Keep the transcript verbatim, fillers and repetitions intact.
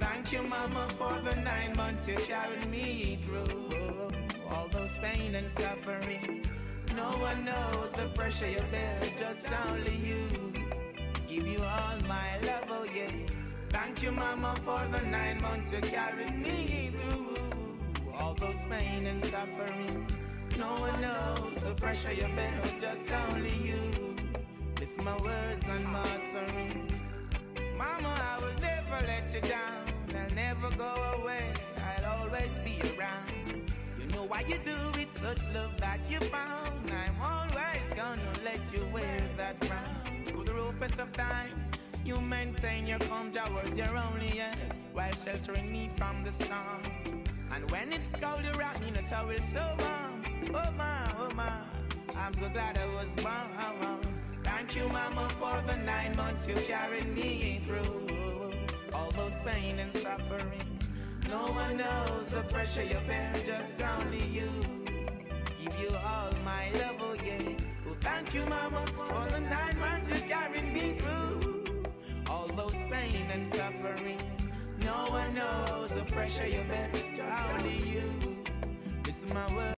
Thank you, mama, for the nine months you carried me through. All those pain and suffering. No one knows the pressure you bear, just only you. Give you all my love, oh yeah. Thank you, mama, for the nine months you carried me through. All those pain and suffering. No one knows the pressure you bear, just only you. It's my words and my uttering. Mama, I will never let you down. I'll never go away, I'll always be around. You know why you do it, such love that you found. I'm always gonna let you wear that crown. Through the roughest of times, you maintain your calm towards your only end, while sheltering me from the storm. And when it's cold, you wrap me in a towel so warm. Oh my, oh my, I'm so glad I was born. Thank you, mama, for the nine months you carried me through. All those pain and suffering. No one knows the pressure you bear, just only you. Give you all my love, oh yeah. Oh, thank you, mama, for the nine months you carried me through. All those pain and suffering. No one knows the pressure you bear, just only you. This is my word.